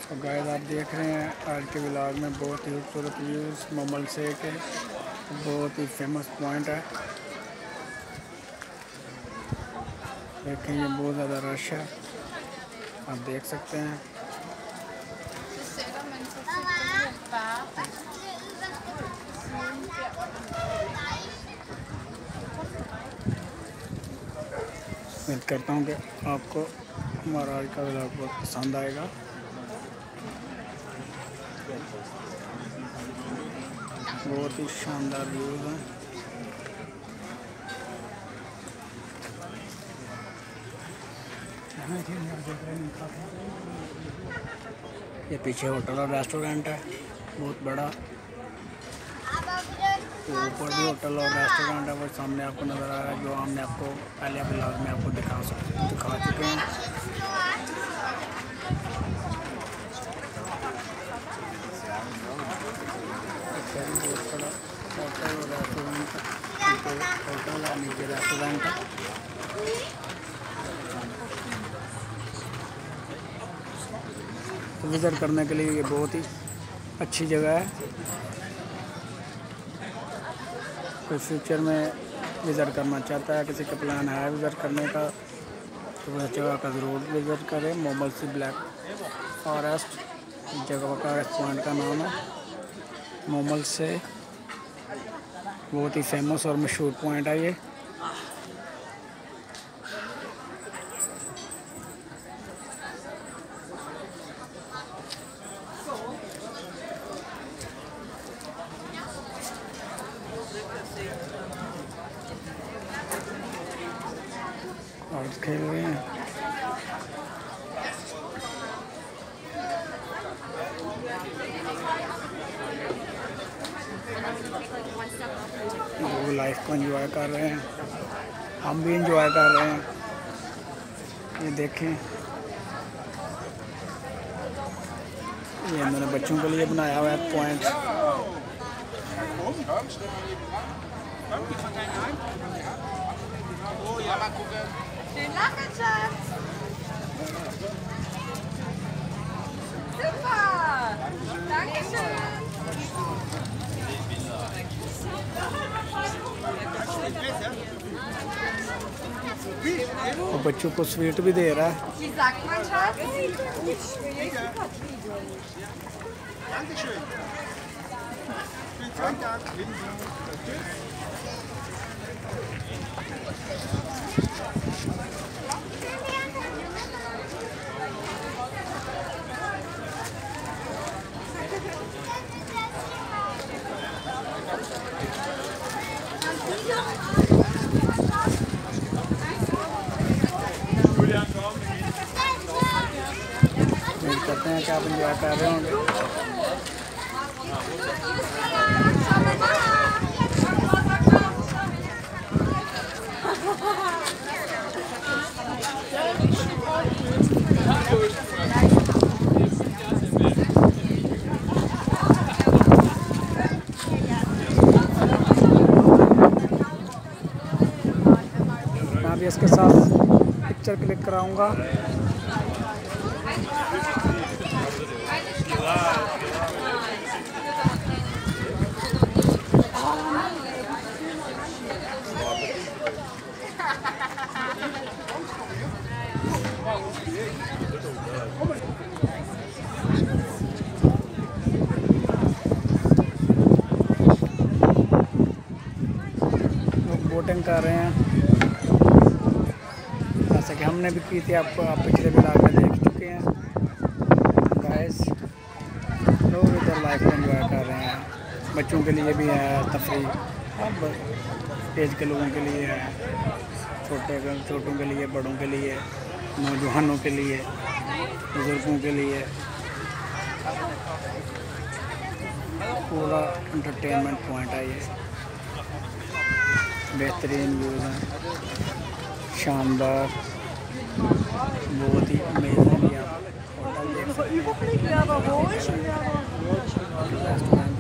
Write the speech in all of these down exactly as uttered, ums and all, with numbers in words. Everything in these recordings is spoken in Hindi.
तो गाइस आप देख रहे हैं आज के व्लॉग में बहुत ही खूबसूरत व्यूज़ मम्मलसे के, बहुत ही फेमस पॉइंट है। देखें ये बहुत ज़्यादा रश है, आप देख सकते हैं। उम्मीद करता हूँ कि आपको हमारा आज का व्लॉग बहुत पसंद आएगा। बहुत ही शानदार व्यूज़ हैं। ये पीछे होटल और रेस्टोरेंट है बहुत बड़ा। ऊपर भी होटल और रेस्टोरेंट है, वो सामने आपको नज़र आ रहा है, जो हमने आपको पहले व्लॉग में आपको दिखा सकते दिखा चुके हैं। बहुत बड़ा होटल और रेस्टोरेंट है, होटल है नीचे रेस्टोरेंट है। तो विज़िट करने के लिए ये बहुत ही अच्छी जगह है। कोई फ्यूचर में विज़िट करना चाहता है, किसी का प्लान है विज़िट करने का, तो वह जगह का ज़रूर विज़िट करें। मम्मलसे ब्लैक फॉरेस्ट जगह का पॉइंट का नाम है मम्मलसे। बहुत ही फेमस और मशहूर पॉइंट है ये। और खेल रहे हैं। वो लाइफ को एंजॉय कर रहे हैं, हम भी एंजॉय कर रहे हैं। ये देखें, ये मैंने बच्चों के लिए बनाया हुआ है point. Schön lachen, Schatz. Super. Dankeschön. और बच्चों को स्वीट भी दे रहा है। Wie sagt man, Schatz? Dankeschön. Vielen Dank. उम्मीद करते हैं कि आप एंजॉय कर रहे होंगे। मैं भी इसके साथ पिक्चर क्लिक कराऊंगा। बोटिंग कर रहे हैं जैसे कि हमने भी की थी, आपको आप पिछले व्लॉग में देख चुके हैं। गाइस लोग इधर लाइफ को एंजॉय कर रहे हैं। बच्चों के लिए भी है तफरीह, अब एज के लोगों के लिए है, छोटे छोटों के लिए, बड़ों के लिए, नौजवानों के लिए, बुज़ुर्गों के लिए पूरा एंटरटेनमेंट पॉइंट है ये। बेहतरीन व्यूज़ हैं, शानदार, बहुत ही अमेजिंग। ये आप होटल देख सकते हैं, रेस्टोरेंट।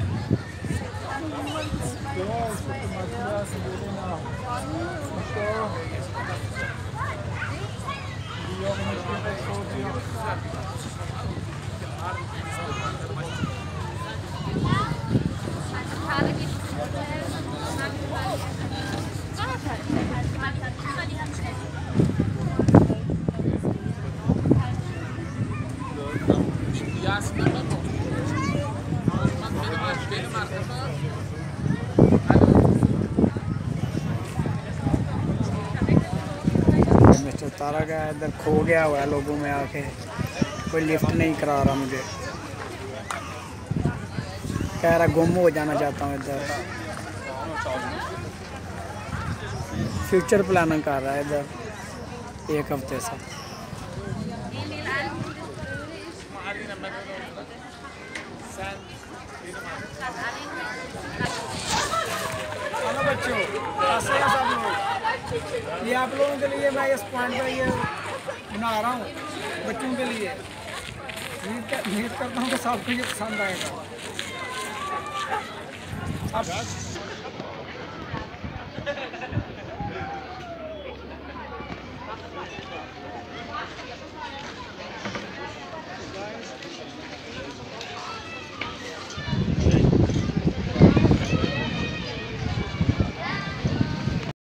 सारा का इधर खो गया हुआ है लोगों में आके, कोई लिफ्ट नहीं करा रहा मुझे, कह रहा गुम हो जाना चाहता हूँ इधर। फ्यूचर प्लानिंग कर रहा है इधर एक हफ्ते से। हेलो बच्चों, कैसे हैं सब लोग? ये आप लोगों के लिए मैं इस पॉइंट पर ये बना रहा हूँ बच्चों के लिए। उम्मीद करता हूँ कि सबको ये पसंद आएगा। अब